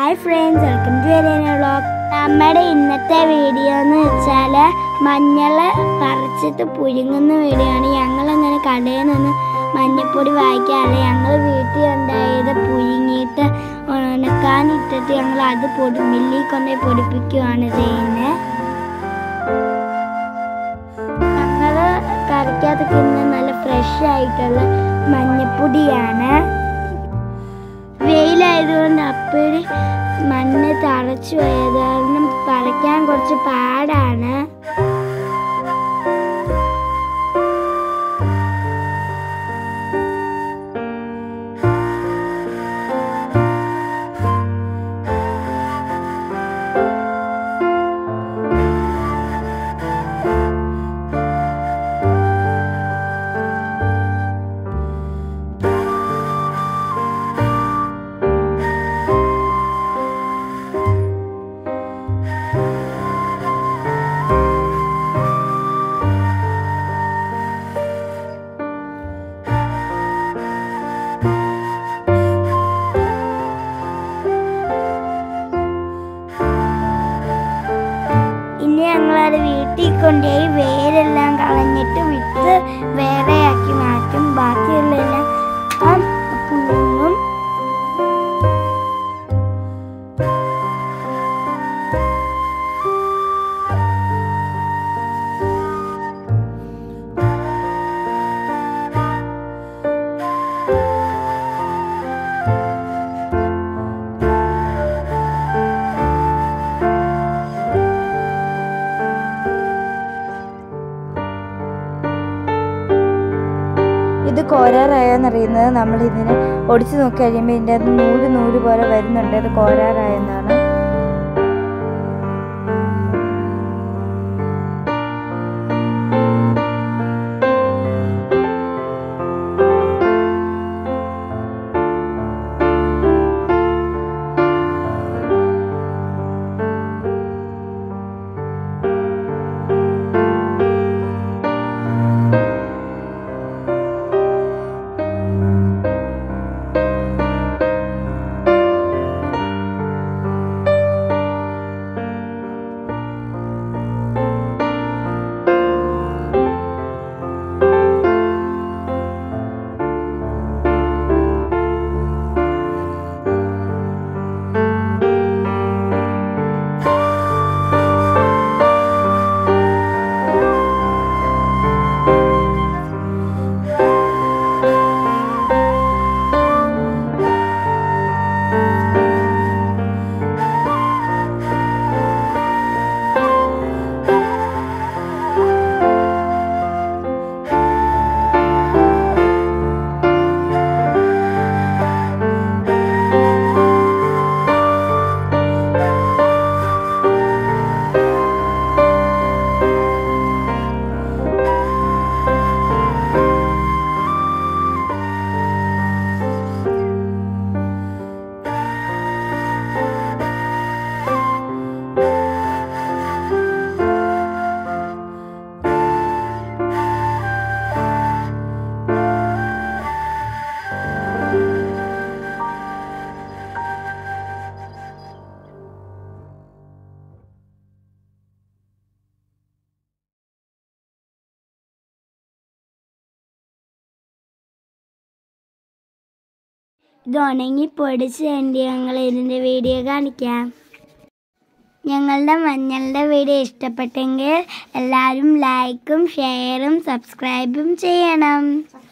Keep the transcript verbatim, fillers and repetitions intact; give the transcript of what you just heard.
Hi friends, welcome to Arena Vlog. നമ്മുടെ ഇന്നത്തെ video എന്ന് വെച്ചാൽ മഞ്ഞൾ പറിച്ചിട്ട് പുഴുങ്ങുന്ന വീഡിയോ ആണ്. ഞങ്ങൾ അങ്ങനെ കടയിൽ നിന്ന് മഞ്ഞൾപ്പൊടി വാങ്ങിക്കാറില്ല. ഞങ്ങൾ വീട്ടിൽ ഉണ്ടായത് പുഴുങ്ങിയിട്ട് ഉണക്കാനിട്ടിട്ട് ഞങ്ങൾ അത് പൊടി മില്ലിൽ കൊണ്ടുപോയി പൊടിപ്പിക്കുകയാണ് ചെയ്യുന്നത്. ഞങ്ങൾ കറിക്കകത്ത് തിന്ന നല്ല ഫ്രഷ് ആയിട്ടുള്ള മഞ്ഞൾപ്പൊടിയാണ്. വെയിലായതുകൊണ്ട് അപ്പോഴേ മണ്ണ് തറച്ചു പോയത് കാരണം പറിക്കാൻ കുറച്ച് പാടാണ്. ഞങ്ങളത് വീട്ടിൽ കൊണ്ടുപോയി വേരെല്ലാം കളഞ്ഞിട്ട് വിത്ത് വേറെയാക്കി മാറ്റും. ബാക്കിയുള്ളതെല്ലാം പുഴുങ്ങും. ഇത് കോരാറായെന്നറിയുന്നത് നമ്മൾ ഇതിനെ ഒടിച്ചു നോക്കി കഴിയുമ്പോൾ ഇതിൻ്റെ അത് നൂല് നൂല് പോലെ വരുന്നുണ്ട്. അത് കോരാറായെന്നാണ്. ഇത് ഉണങ്ങി പൊടിച്ച് വേണ്ടി ഞങ്ങൾ ഇതിൻ്റെ വീഡിയോ കാണിക്കാം. ഞങ്ങളുടെ മഞ്ഞളുടെ വീഡിയോ ഇഷ്ടപ്പെട്ടെങ്കിൽ എല്ലാവരും ലൈക്കും ഷെയറും സബ്സ്ക്രൈബും ചെയ്യണം.